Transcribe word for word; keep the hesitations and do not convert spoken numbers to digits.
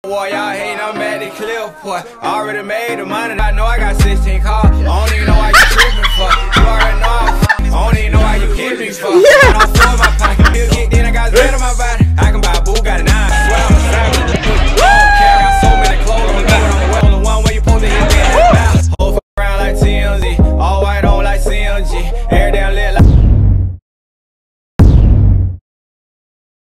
Boy, y'all hating, I'm at the clip, boy. I already made the money, I know I got sixteen cars. I don't even know why you tripping for.